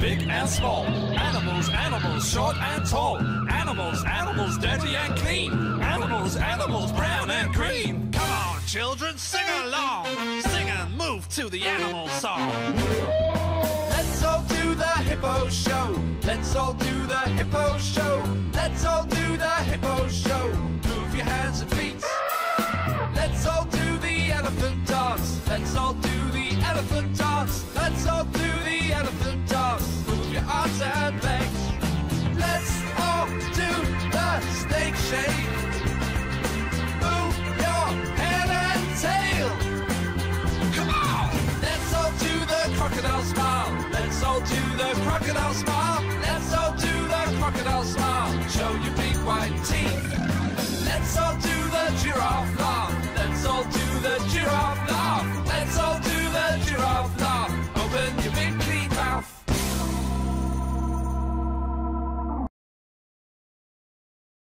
big and small. Animals, animals, short and tall. Animals, animals, dirty and clean. Animals, animals, brown and green. Come on, children, sing along. Sing and move to the animal song. Let's all do the hippo show. Let's all do the hippo show. Let's all do the hippo show. Move your hands and feet. Let's all do the elephant dance. Let's all do the elephant dance. Let's all do the elephant dance. Move your arms and legs. Let's all do the snake shake. Move your head and tail. Come on! Let's all do the crocodile smile. Let's all do the crocodile smile.